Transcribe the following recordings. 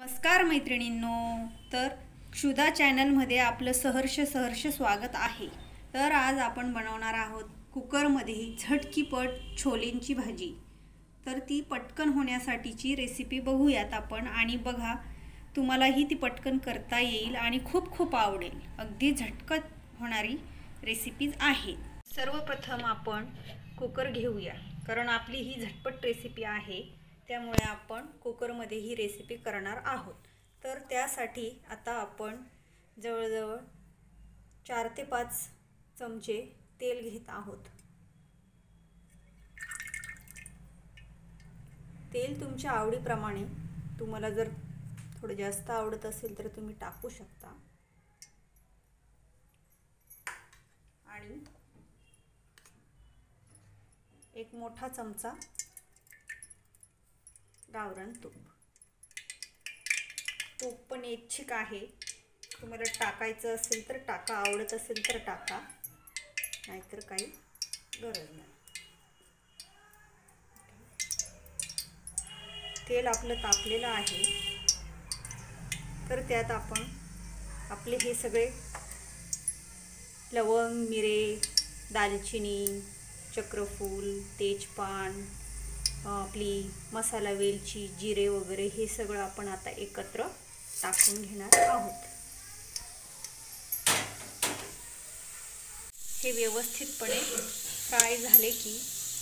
नमस्कार मैत्रिणींनो, तर क्षुधा चॅनलमध्ये आपलं सहर्ष स्वागत आहे। तर आज आपण बनवणार आहोत कुकरमध्ये झटकीपट छोलेंची भाजी। तर ती पटकन होण्यासाठीची रेसिपी बघूयात आपण। आणि बघा, तुम्हालाही ती पटकन करता येईल आणि खूप आवडेल। अगदी झटकत होणारी रेसिपीज आहे। सर्वप्रथम आपण कुकर घेऊया, कारण आपली ही झटपट रेसिपी आहे, त्यामुळे आपण कुकरमध्ये ही रेसिपी करणार आहोत। तर त्यासाठी आता आपण जवळजवळ 4 ते 5 चमचे तेल घेत आहोत। तेल तुमच्या आवडीप्रमाणे, तुम्हाला जर थोडं जास्त आवडत असेल तर तुम्ही टाकू शकता। आणि एक मोठा चमचा गावरान तूप। तूप पण ऐच्छिक आहे, तुम्हाला टाकायचं असेल तर टाका, आवडत असेल तर टाका, नाहीतर काही गरज नाही। तेल आपलं तापलेलं आहे, तर त्यात आपण आपले हे सगळे लवंग, मिरे, दालचिनी, चक्रफूल, तेजपान, आपली मसाला वेलची, जिरे वगैरे हे सगळं आपण आता एकत्र टाकून घेणार आहोत। हे व्यवस्थितपणे फ्राय झाले की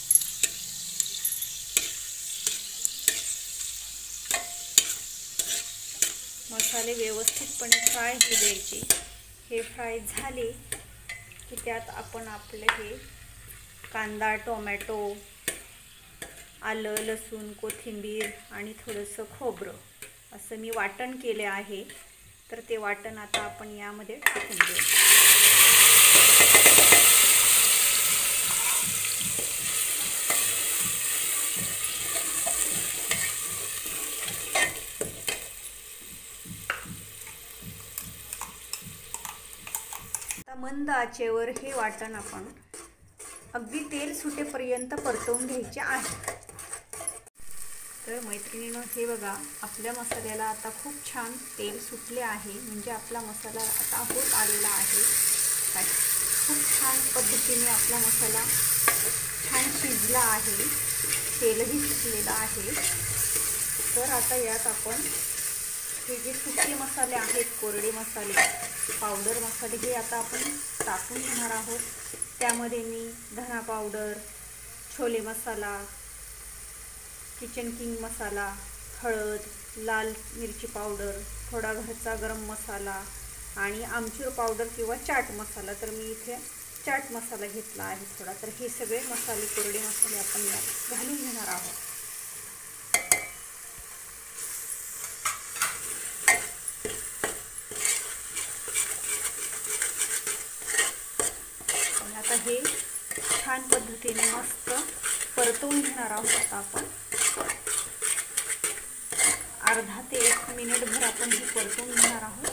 मसाले व्यवस्थितपणे फ्राय होऊ द्यायचे। हे फ्राय झाले की त्यात आपण आपले हे कांदा, टोमॅटो, आलं, लसूण, कोथिंबीर आणि थोडंसं खोबरं असं मी वाटण केले आहे। तर ते वाटण आता आपण यामध्ये टाकून देऊ। आता मंद आचेवर हे वाटण आपण अगदी तेल सुटेपर्यंत परतवून घ्यायचे आहे। तर मैत्रिणींनो, हे बघा, आपल्या मसाल्याला आता खूप छान तेल सुटले आहे, म्हणजे आपला मसाला आता होत आलेला आहे। खूप छान पद्धतीने आपला मसाला छान शिजला आहे, तेलही सुटलेलं आहे। तर आता यात आपण हे जे सुके मसाले आहेत, कोरडे मसाले, पावडर मसाले, हे आता आपण टाकून घेणार आहोत। त्यामध्ये मी धना पावडर, छोले मसाला, किचन किंग मसाला, हळद, लाल मिरची पावडर, थोडा घरचा गरम मसाला आणि आमचूर पावडर किंवा चाट मसाला, तर मी इथे चाट मसाला घेतला आहे थोडा। तर हे सगळे मसाले, कोरडे मसाले आपण यात घालून घेणार आहोत। आता हे छान पद्धतीने मस्त परतवून घेणार आहोत। आता आपण अर्धा ते 1 मिनिटभर आपण हे परतवून घेणार आहोत।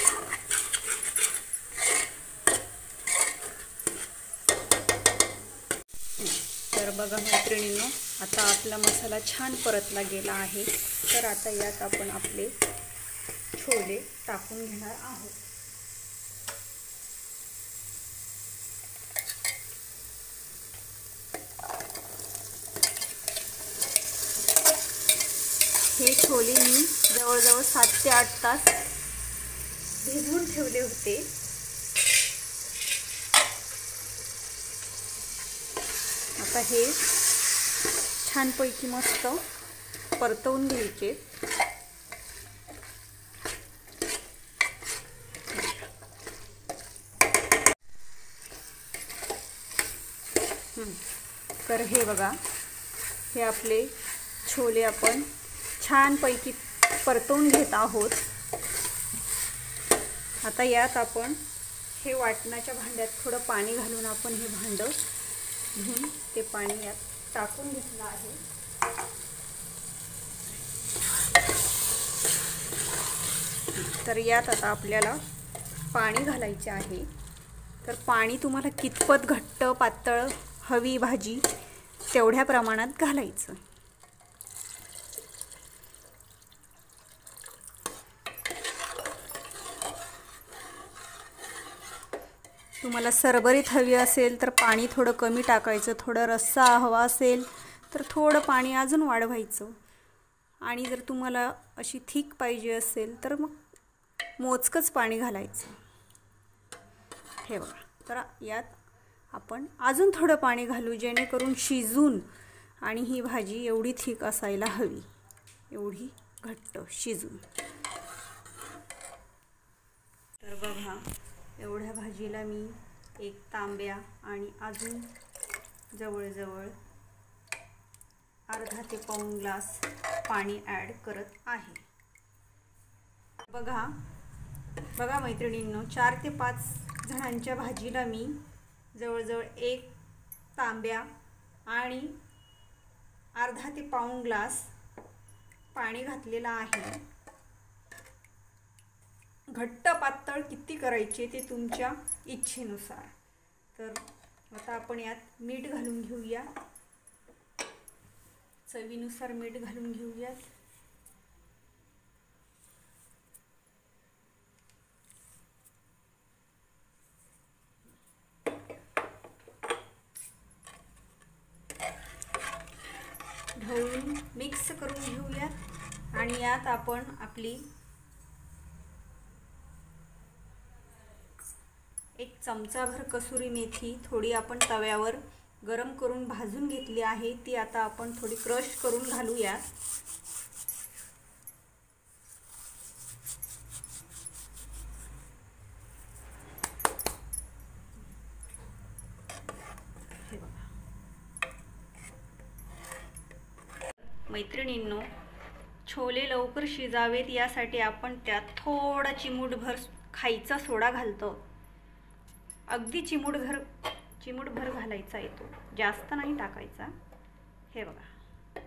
तर बघा मैत्रिणींनो, आता आपला मसाला छान परतला गेला आहे। तर आता यात आपण आपले छोले टाकून घेणार आहोत। हे छोले मी जवळजवळ 7 ते 8 तास भिजवून ठेवले होते। आता हे छानपैकी मस्त परतवून घ्यायचे। तर हे बघा, हे आपले छोले आपण छानपैकी परतवून घेत आहोत। आता यात आपण हे वाटणाच्या भांड्यात थोडं पाणी घालून आपण हे भांडं घेऊन ते पाणी यात टाकून घेतलं आहे। तर यात आता आपल्याला पाणी घालायचे आहे। तर पाणी तुम्हाला कितपत घट्ट पातळ हवी भाजी, तेवढ्या प्रमाणात घालायचं। तुम्हाला सरबरीत हवी असेल तर पाणी थोडं कमी टाकायचं, थोडं रस्सा हवा असेल तर थोडं पाणी अजून वाढवायचं, आणि जर तुम्हाला अशी थिक पाहिजे असेल तर मग मोजकंच पाणी घालायचं. हे बघा, तर यात आपण अजून थोडं पाणी घालू जेणेकरून शिजून, आणि ही भाजी एवढी थिक असायला हवी, एवढी घट्ट शिजून. तर बघा, एवढ्या भाजीला मी 1 तांब्या आणि अजून जवळजवळ अर्धा ते पाऊण ग्लास पाणी ॲड करत आहे. बघा मैत्रिणींनो, 4 ते 5 जणांच्या भाजीला मी जवळजवळ 1 तांब्या आणि अर्धा ते पाऊण ग्लास पाणी घातलेलं आहे. घट्ट पातळ किती करायचे ते तुमच्या इच्छेनुसार. तर आता आपण यात मीठ घालून घेऊया, चवीनुसार मीठ घालून घेऊयात. ढवळून मिक्स करून घेऊयात, आणि यात आपण आपली 1 चमचाभर कसुरी मेथी थोडी आपण तव्यावर गरम करून भाजून घेतली आहे, ती आता आपण थोडी क्रश करून घालूयात. हे बघा मैत्रिणींनो, छोले लवकर शिजावेत यासाठी आपण त्यात थोडा चिमूटभर खायचा सोडा घालतो. अगदी चिमूटभर घालायचा येतो, जास्त नाही टाकायचा. हे बघा,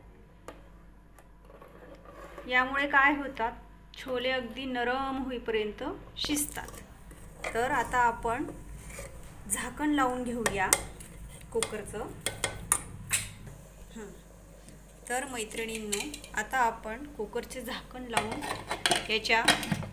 यामुळे काय होतात, छोले अगदी नरम होईपर्यंत शिजतात. तर आता आपण झाकण लावून घेऊया कुकरचं. तर मैत्रिणींनो, आता आपण कुकरचे झाकण लावून याच्या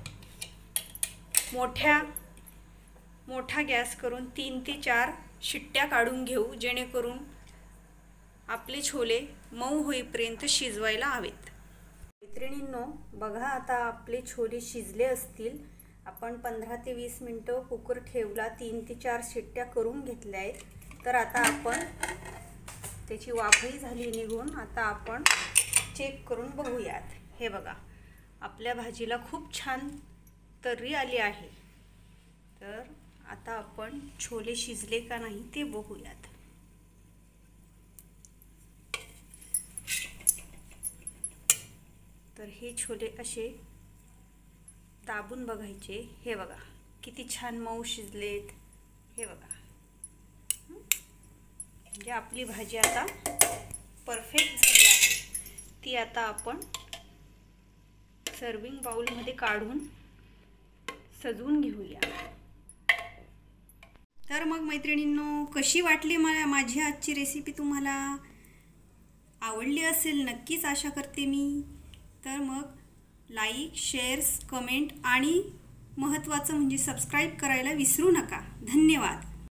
मोठा गॅस करून 3 ते 4 शिट्ट्या काढून घेऊ, जेणेकरून आपले छोले मऊ होईपर्यंत शिजवायला हवेत. मैत्रिणींनो, बघा, आता आपले छोले शिजले असतील. आपण 15 ते 20 मिनटं कुकर ठेवला, 3 ते 4 शिट्ट्या करून घेतल्या आहेत. तर आता आपण त्याची वाफही झाली निघून. आता आपण चेक करून बघूयात. हे बघा, आपल्या भाजीला खूप छान तर्री आली आहे. तर आता आपण छोले शिजले का नाही ते बघूयात. तर हे छोले असे दाबून बघायचे. हे बघा किती छान मऊ शिजलेत. हे बघा, म्हणजे आपली भाजी आता परफेक्ट झाली आहे. ती आता आपण सर्विंग बाउलमध्ये काढून सजवून घेऊया. तर मग मैत्रिणींनो, कशी वाटली माझी आजची रेसिपी? तुम्हाला आवडली असेल नक्कीच, आशा करते मी. तर मग लाईक, शेअर्स, कमेंट आणि महत्त्वाचं म्हणजे सबस्क्राईब करायला विसरू नका. धन्यवाद.